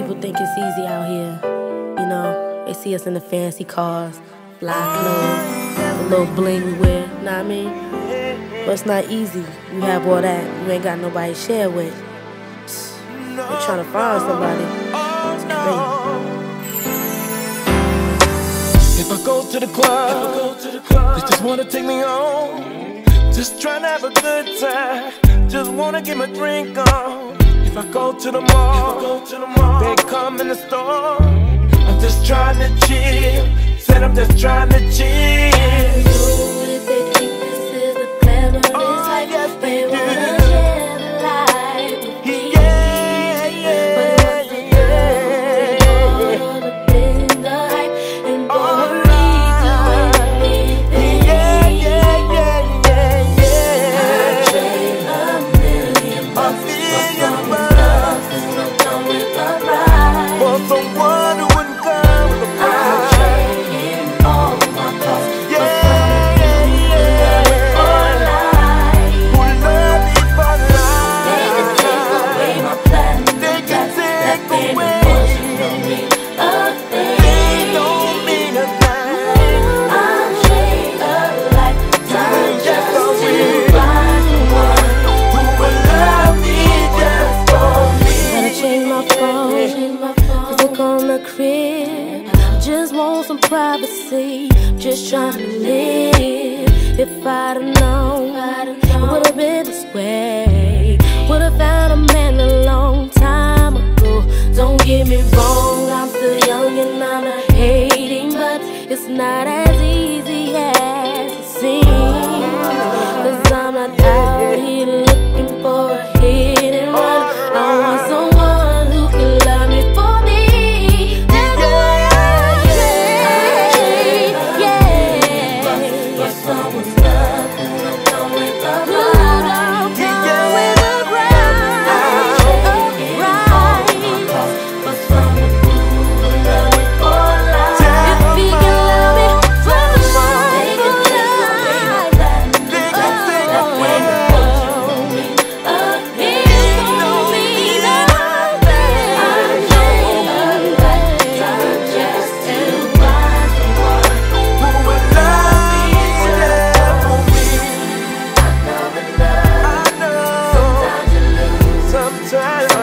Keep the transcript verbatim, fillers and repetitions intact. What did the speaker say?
People think it's easy out here. You know, they see us in the fancy cars, fly clothes, the little bling we wear, know what I mean? But it's not easy. You have all that, you ain't got nobody to share with. You're trying to find somebody. It's crazy. If I go to the club, they just wanna take me home. Just trying to have a good time, just wanna get my drink on. If I go to the mall, they come in the store. I'm just trying to chill, said I'm just trying to chill. If they think this is the glamorous life, yes, they wanna share the life with me. Yeah, yeah, but what's the good? All the been the hype and boy, we do anything. yeah, yeah, yeah, yeah, yeah. I'd trade a million bucks for someone's love who don't come with a ride. For someone who wouldn't come with a I'm prize. trading all my thoughts for Yeah, someone who yeah, love me for life. who love me for They can take life. away my platinum They can plaques. That take damn away. emotion don't mean a They thing. don't mean a thing. I'll trade a lifetime just to find someone Who will love me just for me? Gotta change my phone, cause they come to crib. Just want some privacy, just trying to live. If I'd have known, it would've been this way. Would've found a man a long time ago. Don't get me wrong, I'm still young and I'm not hating, but it's not as easy as it seems. Cause I'm not out here looking for a hit and run. I want someone who can love me for me. That's what I say, yeah. for someone's love who don't come with a Who ride. don't come with a bride, right? For someone who will love me for life. If he can love me for life, They can take away my platinum plaques. That damn emotion don't mean a thing. it don't mean nothing. I'd trade a lifetime just to find someone Who will love me just for me? I know in love. I know Sometimes you lose. sometimes